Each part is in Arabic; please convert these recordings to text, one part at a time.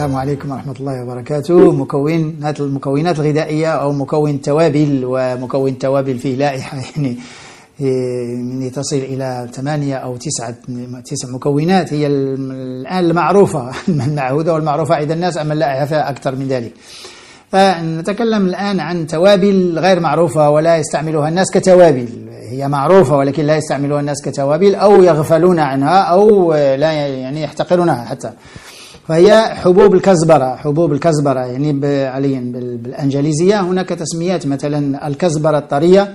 السلام عليكم ورحمة الله وبركاته. المكونات الغذائية أو مكون توابل، ومكون توابل فيه لائحة يعني تصل إلى 8 أو 9 مكونات هي الآن المعروفة المعهودة والمعروفة عند الناس، أما اللائحة فيها أكثر من ذلك. فنتكلم الآن عن توابل غير معروفة ولا يستعملها الناس كتوابل، هي معروفة ولكن لا يستعملها الناس كتوابل أو يغفلون عنها أو لا يعني يحتقرونها حتى. فهي حبوب الكزبرة. حبوب الكزبرة يعني عليا بالأنجليزية هناك تسميات، مثلا الكزبرة الطرية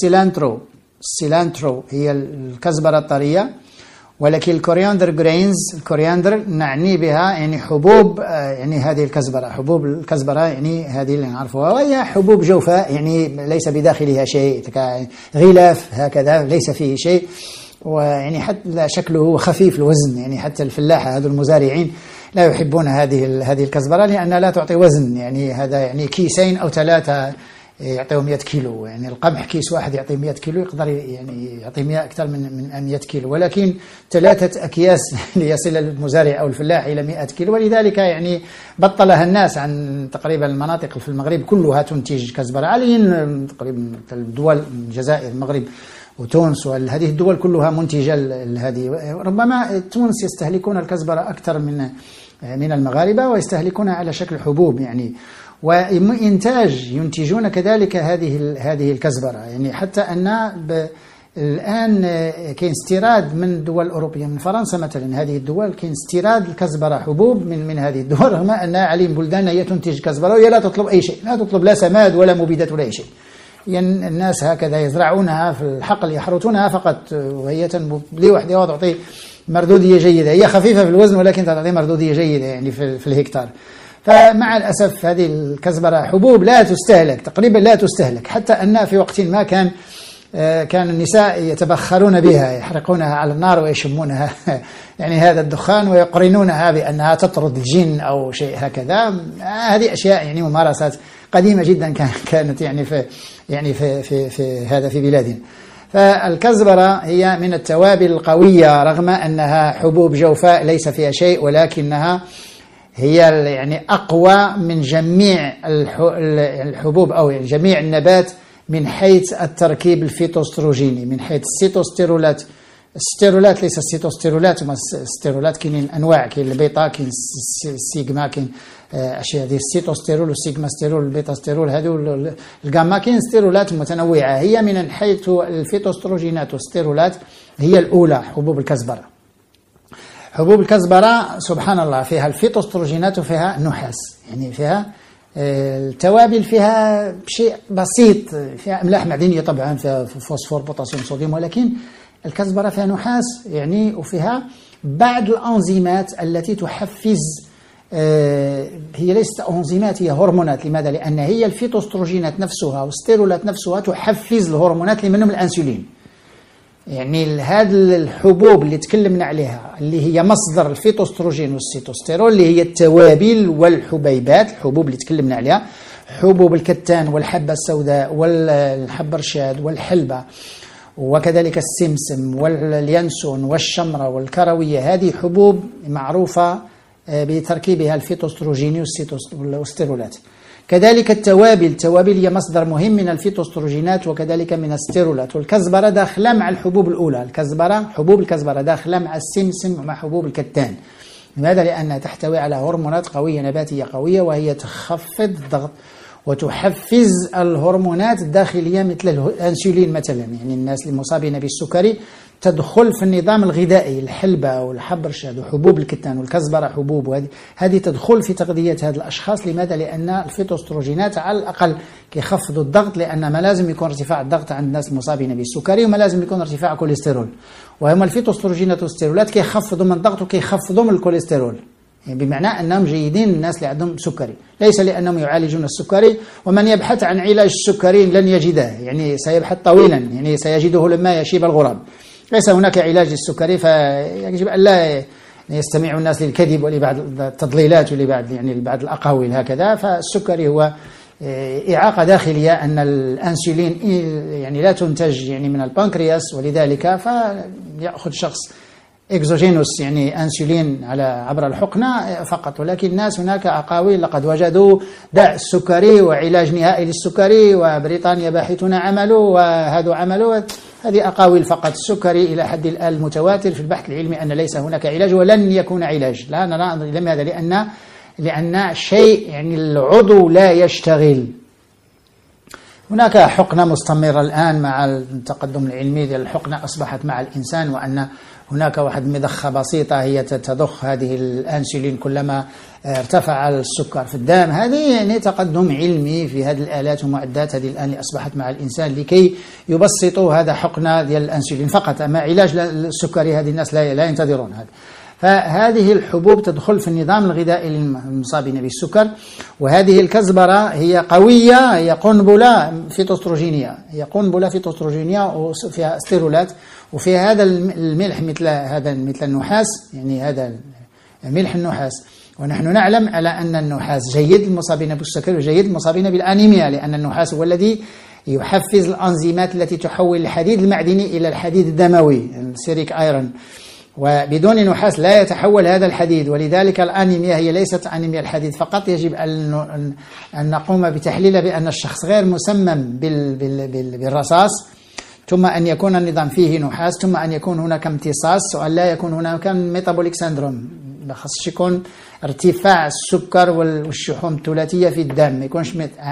السيلانترو هي الكزبرة الطرية، ولكن الكورياندر جرينز، الكورياندر نعني بها يعني حبوب يعني هذه الكزبرة، حبوب الكزبرة يعني هذه اللي نعرفها، وهي حبوب جوفاء يعني ليس بداخلها شيء، غلاف هكذا ليس فيه شيء، ويعني حتى شكله خفيف الوزن، يعني حتى الفلاحة هذو المزارعين لا يحبون هذه الكزبرة لأنها لا تعطي وزن، يعني هذا يعني كيسين أو 3 يعطيهم 100 كيلو، يعني القمح كيس واحد يعطي 100 كيلو، يقدر يعني يعطي 100 أكثر من 100 كيلو، ولكن 3 أكياس ليصل المزارع أو الفلاح إلى 100 كيلو، ولذلك يعني بطلها الناس عن تقريبا المناطق في المغرب كلها تنتج كزبرة، عليا تقريبا الدول الجزائر المغرب وتونس وهذه الدول كلها منتجة هذه. ربما تونس يستهلكون الكزبرة أكثر من المغاربة ويستهلكونها على شكل حبوب يعني، وإنتاج ينتجون كذلك هذه الكزبرة، يعني حتى أن الآن كاين استيراد من دول أوروبية، من فرنسا مثلا، هذه الدول كاين استيراد الكزبرة حبوب من هذه الدول، رغم أن عليهم بلدان هي تنتج كزبرة وهي لا تطلب أي شيء، لا تطلب لا سماد ولا مبيدات ولا أي شيء، يعني الناس هكذا يزرعونها في الحقل يحرثونها فقط، وهي لوحدها وتعطي مردودية جيدة، هي خفيفة في الوزن ولكن تعطي مردودية جيدة يعني في الهكتار. فمع الأسف هذه الكزبرة حبوب لا تستهلك، تقريبا لا تستهلك، حتى أن في وقت ما كان النساء يتبخرون بها، يحرقونها على النار ويشمونها يعني هذا الدخان ويقرنونها بأنها تطرد الجن أو شيء هكذا. هذه أشياء يعني ممارسات قديمة جدا كانت يعني في هذا في بلادنا. فالكزبرة هي من التوابل القوية، رغم أنها حبوب جوفاء ليس فيها شيء، ولكنها هي يعني أقوى من جميع الحبوب أو يعني جميع النبات من حيث التركيب الفيتوستروجيني، من حيث الستيرولات ليس السيتوستيرولات، هما الستيرولات كاينين أنواع، كاين البيتا، كاين السيجما، كاين أشياء هذه السيتوستيرول والسيجما ستيرول والبيتا ستيرول، هذو الجاما، كاين ستيرولات متنوعة. هي من حيث الفيتوستروجينات والستيرولات هي الأولى حبوب الكزبرة. حبوب الكزبرة سبحان الله فيها الفيتوستروجينات وفيها النحاس، يعني فيها التوابل، فيها شيء بسيط، فيها أملاح معدنية طبعا، فيها فوسفور بوتاسيوم صوديوم، ولكن الكزبرة فيها نحاس يعني، وفيها بعض الأنزيمات التي تحفز، هي ليست أنزيمات، هي هرمونات. لماذا؟ لأن هي الفيتوستروجينات نفسها والستيرولات نفسها تحفز الهرمونات اللي منهم الأنسولين. يعني هذه الحبوب اللي تكلمنا عليها اللي هي مصدر الفيتوستروجين والسيتوستيرول، اللي هي التوابل والحبيبات، الحبوب اللي تكلمنا عليها، حبوب الكتان والحبة السوداء والحبرشاد والحلبة، وكذلك السمسم واليانسون والشمرة والكروية، هذه حبوب معروفة بتركيبها الفيتوستروجيني والستيرولات. كذلك التوابل هي مصدر مهم من الفيتوستروجينات وكذلك من الستيرولات، والكزبرة داخلة مع الحبوب الأولى، حبوب الكزبرة داخلة مع السمسم ومع حبوب الكتان. لماذا؟ لأنها تحتوي على هرمونات قوية نباتية قوية، وهي تخفض الضغط وتحفز الهرمونات الداخلية مثل الأنسولين مثلا، يعني الناس المصابين بالسكري تدخل في النظام الغذائي، الحلبة والحبرشاد وحبوب الكتان والكزبرة حبوب، وهذه تدخل في تغذية هذه الأشخاص. لماذا؟ لأن الفيتوستروجينات على الأقل كيخفضوا الضغط، لأن ما لازم يكون ارتفاع الضغط عند الناس المصابين بالسكري، وما لازم يكون ارتفاع الكوليسترول، وهما الفيتوستروجينات والستيرولات كيخفضوا من الضغط وكيخفضوا من الكوليسترول، يعني بمعنى أنهم جيدين الناس اللي عندهم سكري، ليس لأنهم يعالجون السكري، ومن يبحث عن علاج السكري لن يجده، يعني سيبحث طويلا، يعني سيجده لما يشيب الغراب. ليس هناك علاج للسكري، فيجب أن لا يستمع الناس للكذب ولبعض التضليلات ولبعض يعني لبعض الأقاويل هكذا. فالسكري هو إعاقة داخلية، أن الأنسولين يعني لا تنتج يعني من البنكرياس، ولذلك فيأخذ شخص إكزوجينوس يعني أنسولين عبر الحقنة فقط، ولكن الناس هناك أقاويل لقد وجدوا داء السكري وعلاج نهائي للسكري، وبريطانيا باحثون عملوا وهذا عملوا. هذه أقاويل فقط. السكري إلى حد الآن المتواتر في البحث العلمي أن ليس هناك علاج ولن يكون علاج. لا نرى. لماذا؟ لأن شيء يعني العضو لا يشتغل. هناك حقنة مستمرة الآن مع التقدم العلمي ديال الحقنة أصبحت مع الإنسان، وأن هناك واحد مضخة بسيطة هي تضخ هذه الأنسولين كلما ارتفع السكر في الدم. هذه يعني تقدم علمي في هذه الآلات والمعدات هذه الآن اللي أصبحت مع الإنسان لكي يبسطوا هذا حقنة ديال الأنسولين فقط. أما علاج السكري هذه الناس لا ينتظرون هذا. فهذه الحبوب تدخل في النظام الغذائي للمصابين بالسكر. وهذه الكزبرة هي قوية، هي قنبلة فيتوستروجينية، هي قنبلة فيتوستروجينية وفيها استيرولات، وفيها هذا الملح مثل النحاس، يعني هذا ملح النحاس. ونحن نعلم على أن النحاس جيد للمصابين بالسكر وجيد للمصابين بالأنيميا، لأن النحاس هو الذي يحفز الأنزيمات التي تحول الحديد المعدني إلى الحديد الدموي، السيريك ايرون. وبدون نحاس لا يتحول هذا الحديد، ولذلك الأنيميا هي ليست أنيميا الحديد فقط. يجب أن نقوم بتحليل بأن الشخص غير مسمم بالرصاص، ثم أن يكون النظام فيه نحاس، ثم أن يكون هناك امتصاص، وأن لا يكون هناك ميتابوليك سيندروم. خاص يكون ارتفاع السكر والشحوم الثلاثية في الدم، ما يكونش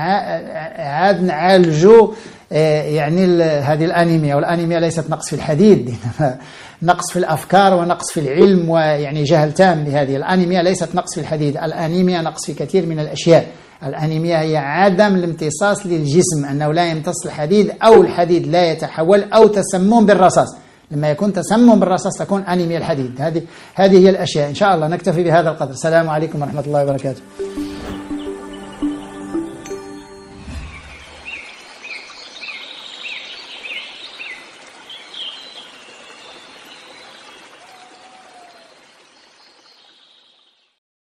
عاد نعالجوا يعني هذه الأنيميا. والأنيميا ليست نقص في الحديد، نقص في الأفكار ونقص في العلم، ويعني جهل تام بهذه. الأنيميا ليست نقص في الحديد، الأنيميا نقص في كثير من الأشياء. الأنيميا هي عدم الامتصاص للجسم، أنه لا يمتص الحديد أو الحديد لا يتحول أو تسمم بالرصاص. لما يكون تسمم بالرصاص تكون أنيميا الحديد. هذه هي الأشياء. إن شاء الله نكتفي بهذا القدر. السلام عليكم ورحمة الله وبركاته.